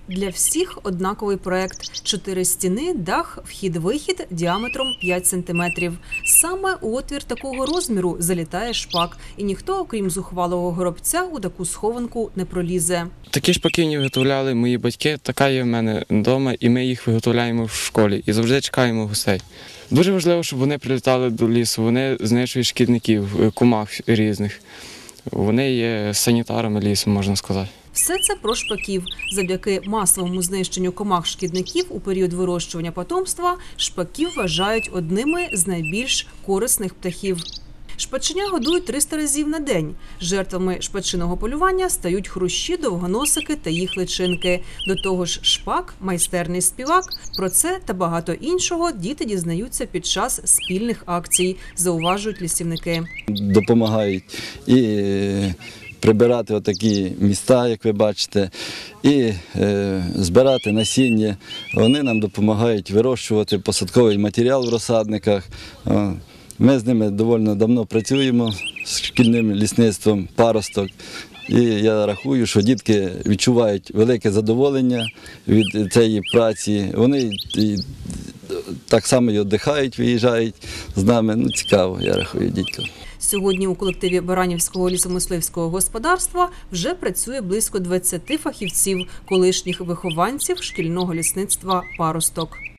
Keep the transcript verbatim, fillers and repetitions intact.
Для всіх однаковий проект. Чотири стіни, дах, вхід-вихід діаметром п'ять сантиметрів. Саме у отвір такого розміру залітає шпак. І ніхто, окрім зухвалого горобця, у таку схованку не пролізе. Такі шпаки виготовляли мої батьки, така є в мене вдома, і ми їх виготовляємо в школі. І завжди чекаємо гостей. Дуже важливо, щоб вони прилітали до лісу, вони знищують шкідників, комах різних. Вони є санітарами лісу, можна сказати. Все це про шпаків. Завдяки масовому знищенню комах-шкідників у період вирощування потомства шпаків вважають одними з найбільш корисних птахів. Шпаченя годують триста разів на день. Жертвами шпачиного полювання стають хрущі, довгоносики та їх личинки. До того ж шпак – майстерний співак. Про це та багато іншого діти дізнаються під час спільних акцій, зауважують лісівники. Допомагають і прибирати отакі міста, як ви бачите, і е, збирати насіння. Вони нам допомагають вирощувати посадковий матеріал в розсадниках. Ми з ними доволі давно працюємо з шкільним лісництвом «Паросток». І я рахую, що дітки відчувають велике задоволення від цієї праці. Вони так само і віддихають, виїжджають з нами. Ну, цікаво, я рахую, дітям. Сьогодні у колективі Баранівського лісомисливського господарства вже працює близько двадцяти фахівців, колишніх вихованців шкільного лісництва «Паросток».